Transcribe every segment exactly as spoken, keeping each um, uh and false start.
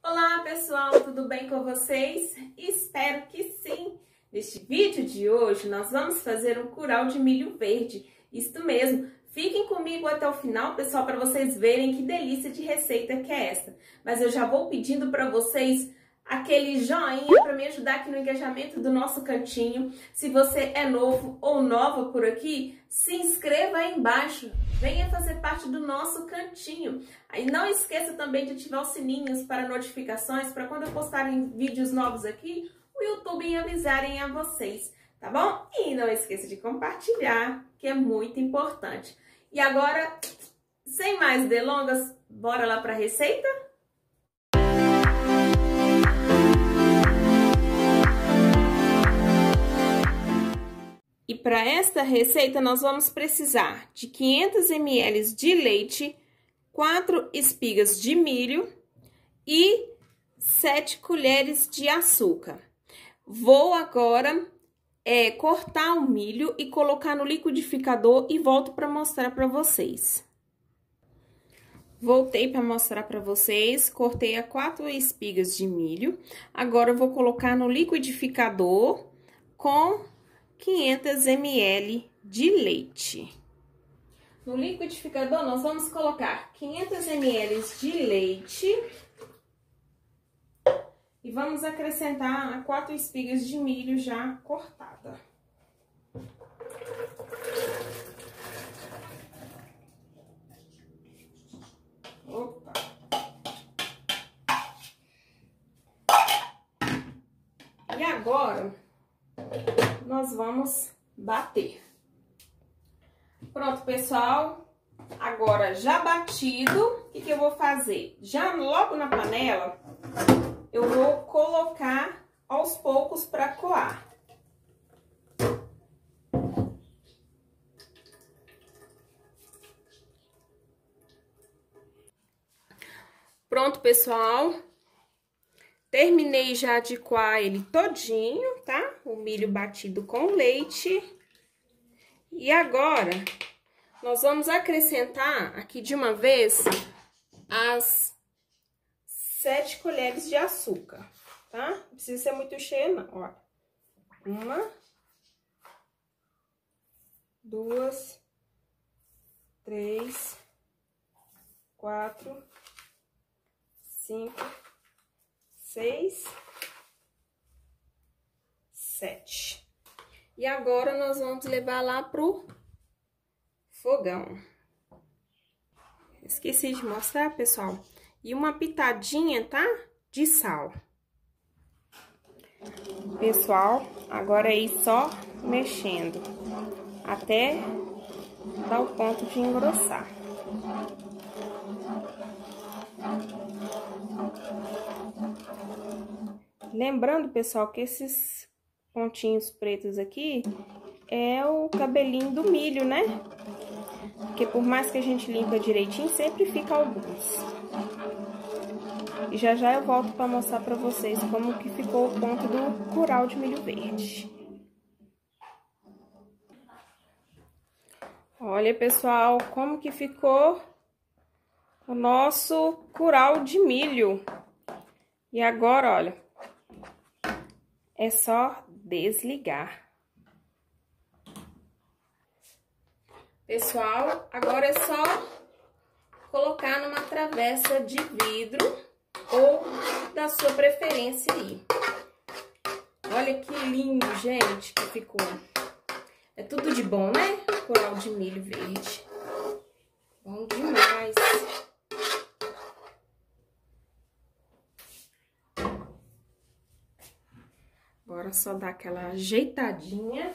Olá pessoal, tudo bem com vocês? Espero que sim! Neste vídeo de hoje nós vamos fazer um curau de milho verde, isto mesmo. Fiquem comigo até o final, pessoal, para vocês verem que delícia de receita que é essa. Mas eu já vou pedindo para vocês aquele joinha para me ajudar aqui no engajamento do nosso cantinho. Se você é novo ou nova por aqui, se inscreva aí embaixo. Venha fazer parte do nosso cantinho. Aí não esqueça também de ativar os sininhos para notificações, para quando eu postar vídeos novos aqui, o YouTube avisarem a vocês, tá bom? E não esqueça de compartilhar, que é muito importante. E agora, sem mais delongas, bora lá para a receita? E para esta receita, nós vamos precisar de quinhentos mililitros de leite, quatro espigas de milho e sete colheres de açúcar. Vou agora é, cortar o milho e colocar no liquidificador e volto para mostrar para vocês. Voltei para mostrar para vocês, cortei a quatro espigas de milho. Agora, eu vou colocar no liquidificador com quinhentos mililitros de leite. No liquidificador, nós vamos colocar quinhentos mililitros de leite e vamos acrescentar quatro espigas de milho já cortada. Opa! E agora nós vamos bater. Pronto, pessoal. Agora, já batido, o que que eu vou fazer? Já logo na panela, eu vou colocar aos poucos para coar. Pronto, pessoal. Terminei já de coar ele todinho, tá? O milho batido com leite. E agora, nós vamos acrescentar aqui de uma vez as sete colheres de açúcar, tá? Não precisa ser muito cheia, não, ó. Uma, duas, três, quatro, cinco, seis, sete. E agora, nós vamos levar lá pro fogão. Esqueci de mostrar, pessoal. E uma pitadinha, tá? De sal. Pessoal, agora aí só mexendo até dar o ponto de engrossar. Lembrando, pessoal, que esses pontinhos pretos aqui é o cabelinho do milho, né? Porque por mais que a gente limpa direitinho, sempre fica alguns. E já já eu volto para mostrar para vocês como que ficou o ponto do curau de milho verde. Olha, pessoal, como que ficou o nosso curau de milho. E agora, olha, é só desligar. Pessoal, agora é só colocar numa travessa de vidro ou da sua preferência aí. Olha que lindo, gente, que ficou. É tudo de bom, né? Curau de milho verde. Bom demais. Agora só dá aquela ajeitadinha.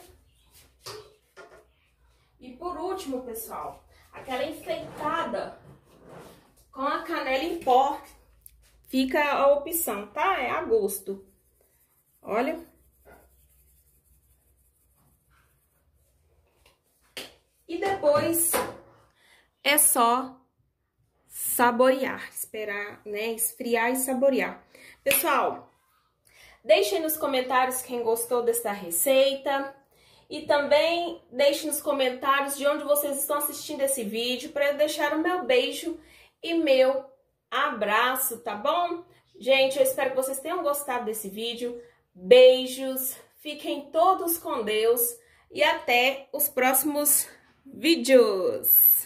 E por último, pessoal, aquela enfeitada com a canela em pó. Fica a opção, tá? É a gosto. Olha. E depois é só saborear, esperar, né, esfriar e saborear. Pessoal, deixem nos comentários quem gostou dessa receita. E também deixe nos comentários de onde vocês estão assistindo esse vídeo para eu deixar o meu beijo e meu abraço, tá bom? Gente, eu espero que vocês tenham gostado desse vídeo. Beijos, fiquem todos com Deus e até os próximos vídeos.